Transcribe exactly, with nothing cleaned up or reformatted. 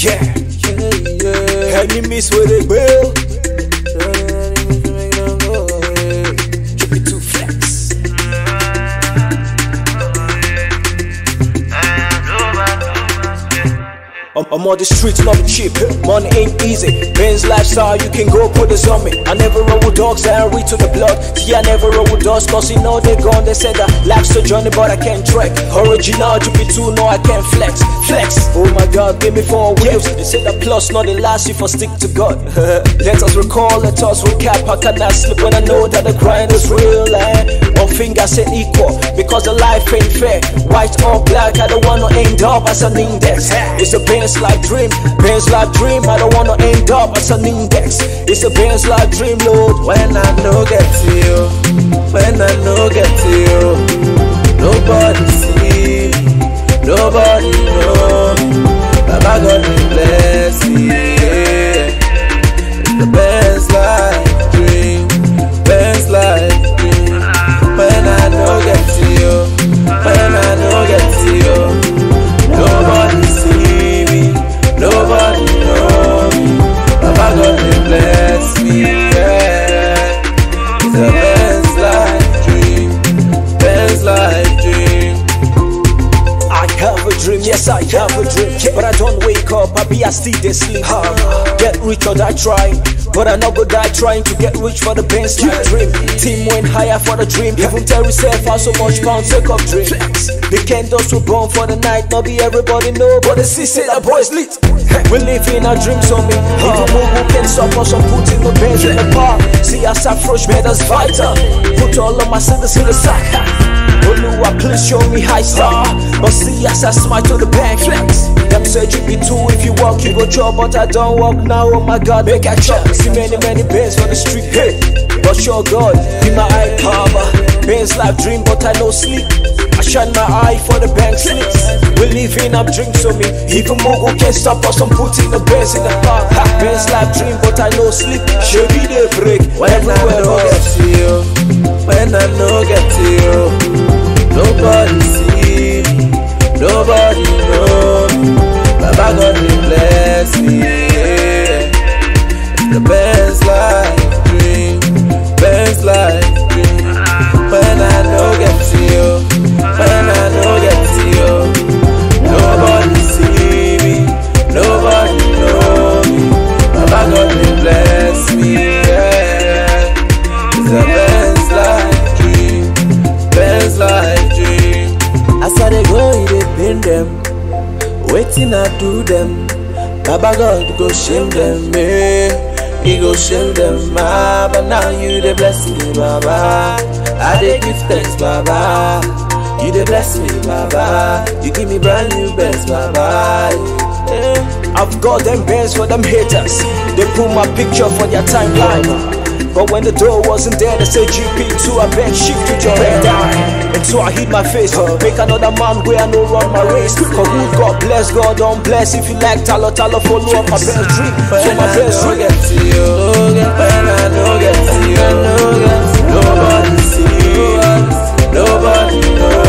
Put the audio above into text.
Yeah, yeah, yeah. Enemies with it, will. G P two flex. I'm, I'm on the streets, not cheap. Money ain't easy. Benz lifestyle, you can go put this on me. I never roll with dogs, I read to the blood. See, I never roll with dogs, cause you know they're gone. They said that life's a journey, but I can't track. Original G P two, no, I can't flex. Flex, oh my god, give me four wheels. They say that plus nothing lasts if I stick to God. Let us recall, let us recap. How can I sleep when I know that the grind is real? Eh? One finger said equal, because the life ain't fair. White or black, I don't wanna end up as an index. It's a Benz Life Dream, Benz Life Dream. I don't wanna end up as an index. It's a Benz Life Dream, Lord. When I no get to you, when I no get to you, nobody see me, nobody know me. Baba God will bless me. Yeah. It's the Benz Life Dream, Benz Life Dream. When I no get to you, when I no get to you, nobody see me, nobody know me. Baba God will bless me. Yeah. It's a Benz Life Dream, Benz Life Dream. I have a dream, yes I have a dream, but I don't wake up, I be I still dey sleep. Get rich or die trying, but I not go die trying to get rich for the Benz Life Dream. Team went higher for the dream, even tell yourself how so much pound take up dream. The candles were born for the night, not be everybody know, but the see say that boy's lit. We live in our dreams on me, even more who can stop us from putting the Benz in the park. See us approach betters vital, put all of my citizens in the sack. Oluwa, please show me high star. But see as I smile to the bank flex. Them say G P two, if you walk, you go chop, but I don't walk now. Oh my God, make I chop. See many, many Benz on the street, hey. But sure God, be my eye cover. Benz Life Dream, but I no sleep. I shine my eye for the bank slips. We live in our dreams on me. Even Mogo can't stop us from putting the Benz in the park. Benz Life Dream, but I no sleep. Should be the break. When I no get to you, when I no get to you, nobody see me, nobody know me. Baba God will bless me. Yeah. It's the Benz Life Dream, Benz Life Dream. When I no get to you, when I no get to you, nobody see me, nobody know me. Baba God will bless me. Yeah. It's the Benz Life Dream, Benz Life Dream. As I dey go, he dey pain them. Waiting I do them. Baba God go shame them, eh? He go shame them, ah. But now you dey bless me, Baba. I dey give thanks, Baba. You dey bless me, Baba. You give me brand new Benz, Baba. Yeah. I've got them Benz for them haters. They put my picture for their timeline. But when the door wasn't there, they say G P two, I bet shift to your red eye. And so I hit my face, make another man where I no run my race. Cause who God bless, God don't bless. If you like Talo Talo, follow up my best dream. So my best dream. Get to you, when I no get to you, nobody see us, nobody knows.